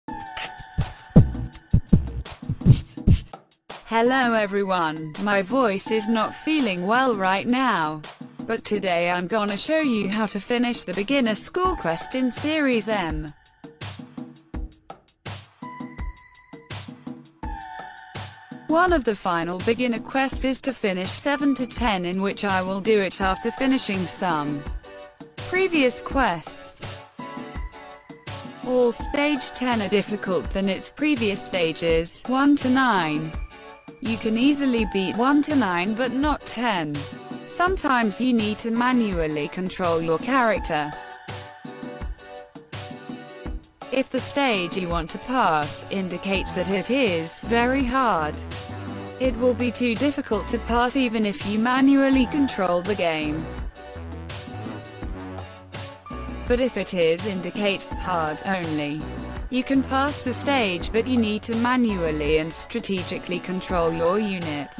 Hello everyone, my voice is not feeling well right now. But today I'm gonna show you how to finish the beginner school quest in Series M. One of the final beginner quest is to finish 7 to 10, in which I will do it after finishing some previous quests. All stage 10 are difficult than its previous stages, 1 to 9. You can easily beat 1 to 9 but not 10. Sometimes you need to manually control your character. If the stage you want to pass indicates that it is very hard, it will be too difficult to pass even if you manually control the game. But if it indicates hard only, you can pass the stage, but you need to manually and strategically control your units.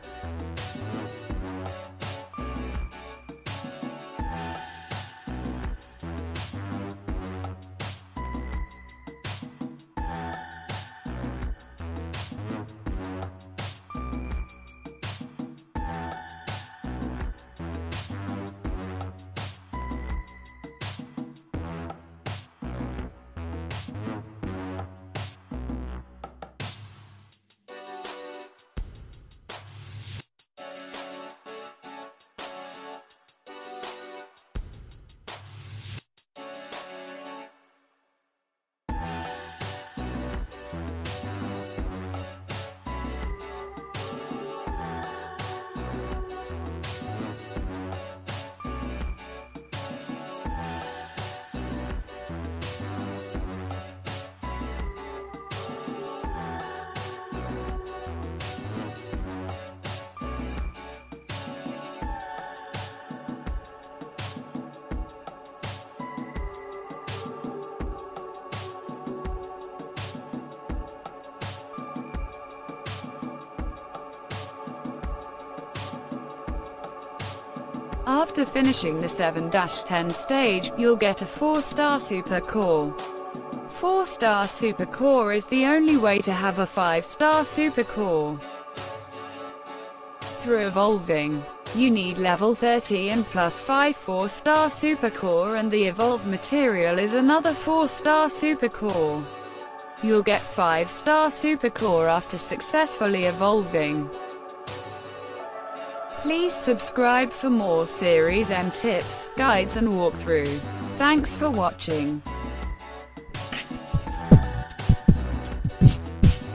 After finishing the 7-10 stage, you'll get a 4-star Super Core. 4-star Super Core is the only way to have a 5-star Super Core. Through evolving, you need level 30 and plus 5 4-star Super Core, and the evolved material is another 4-star Super Core. You'll get 5-star Super Core after successfully evolving. Please subscribe for more Series M tips, guides and walkthrough. Thanks for watching.